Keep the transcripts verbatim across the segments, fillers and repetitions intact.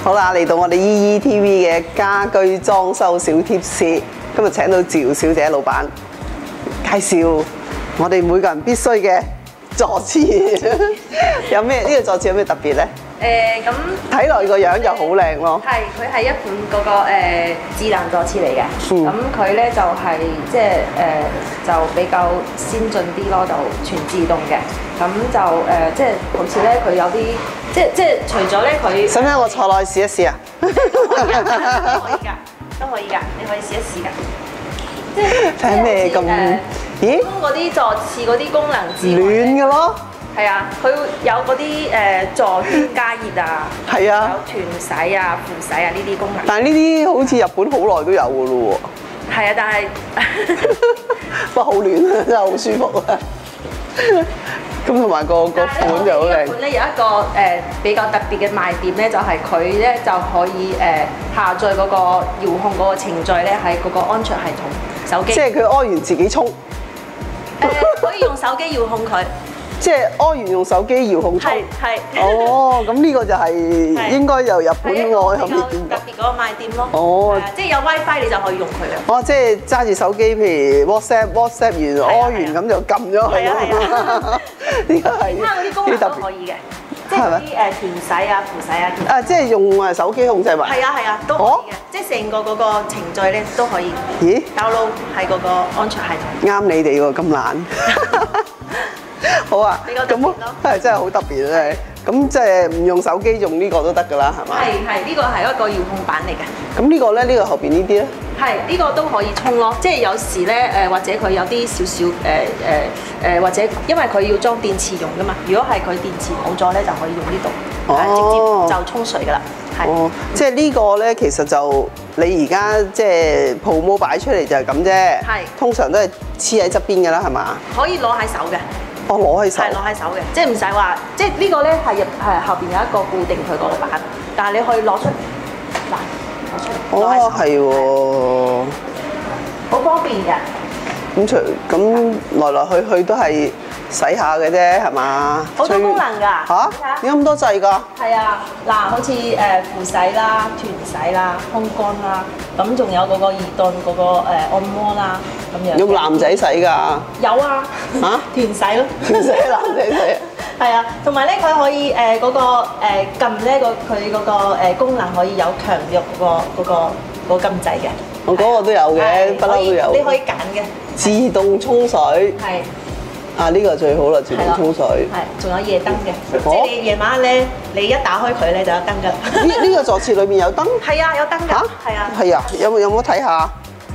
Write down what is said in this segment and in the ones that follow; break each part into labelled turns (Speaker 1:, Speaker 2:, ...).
Speaker 1: 好啦，嚟到我哋 E E T V 嘅家居裝修小貼士，今日請到趙小姐老闆介紹我哋每個人必須嘅坐廁。有咩呢、呢個坐廁有咩特別咧？
Speaker 2: 誒咁
Speaker 1: 睇落個樣就好靚咯。
Speaker 2: 係，佢係一款嗰、嗰個、呃、智能坐廁嚟嘅。咁佢咧就係即係誒就比較先進啲咯，就全自動嘅。咁就誒、呃、即係好似咧佢有啲即係即係除咗咧佢，
Speaker 1: 使唔使我坐落去試一試啊？
Speaker 2: 都可以㗎，都可以㗎，你可以試一試㗎。即係
Speaker 1: 睇咩咁？咦？
Speaker 2: 嗰啲坐廁嗰啲功能之外
Speaker 1: 暖嘅咯。
Speaker 2: 係啊，佢有嗰啲誒坐圈加熱啊，
Speaker 1: 係啊，
Speaker 2: 有團洗啊、扶洗啊呢啲功能。
Speaker 1: 但係呢啲好似日本好耐都有嘅咯喎。係
Speaker 2: 啊，但係
Speaker 1: 不過好暖啊，真係好舒服啊！咁同埋個個款就好靚。
Speaker 2: 款咧有一個誒、呃、比較特別嘅賣點咧，就係佢咧就可以誒、呃、下載嗰個遙控嗰個程序咧，喺嗰個安卓系統手機。即係佢屙完自己沖。誒、呃，可以用手機遙控佢。即係屙完用手機遙控沖。係係。哦，咁呢個就係應該由日本我後面見到。特別嗰個賣點咯。哦。即係有 WiFi 你就可以用佢啦。哦，即係揸住手機，譬如 WhatsApp WhatsApp 完屙完咁就撳咗佢。係啊係啊。呢個係。其他嗰啲功能都可以嘅。即係嗰啲誒團洗啊、扶洗啊。啊，即係用誒手機控制埋。係啊係啊，都可以嘅。即係成個嗰個程序咧都可以。咦 ？download 喺嗰個安卓系統。啱你哋喎，咁懶。好啊，咁咯，係真係好特別咧。咁即係唔用手機用呢個都得㗎啦，係嘛？係係，呢個係一個遙控版嚟嘅。咁呢個咧，呢個後邊呢啲咧？係呢個都可以沖咯，即係有時咧誒，或者佢有啲少少誒誒誒，或者因為佢要裝電池用㗎嘛。如果係佢電池冇咗咧，就可以用呢度，直接就沖水㗎啦。哦，即係呢個咧，其實就你而家即係 promo 擺出嚟就係咁啫。係，通常都係黐喺側邊㗎啦，係嘛？可以攞喺手嘅。哦，攞喺手，係攞喺手嘅，即係唔使話，即係呢個咧係入係後邊有一個固定佢個板，但係你可以攞出嗱攞出嚟。哦，係喎，好方便嘅。咁除咁來來去去都係洗下嘅啫，係嘛？好多功能㗎。嚇？點解咁多掣㗎？係啊，嗱，好似誒扶洗啦、團洗啦、烘乾啦，咁仲有嗰個移動嗰個誒按摩啦。用男仔洗㗎？有啊，嚇團洗咯，團洗男仔洗。係啊，同埋咧佢可以誒嗰個誒撳咧個佢嗰個誒功能可以有強弱嗰個嗰個嗰個撳掣嘅。我嗰個都有嘅，不嬲都有。你可以揀嘅。自動沖水。係。啊呢個最好啦，自動沖水。係，仲有夜燈嘅，即係你夜晚咧，你一打開佢咧就有燈㗎啦。呢呢個座廁裏面有燈？係啊，有燈㗎。嚇？係啊。係啊，有冇有冇睇下？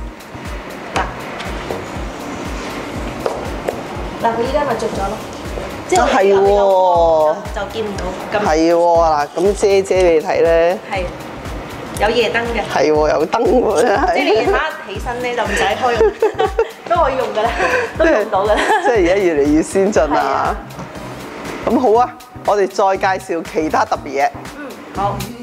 Speaker 2: 嗱，佢依家咪着咗咯，即係係喎，就見唔到。係喎，嗱，咁遮遮你睇咧。係，有夜燈嘅。係喎，有燈喎真係。即係你夜晚起身咧就唔使開用，都可以用㗎啦，都用到㗎啦。即係而家越嚟越先進啊！咁好啊，我哋再介紹其他特別嘢。嗯，好。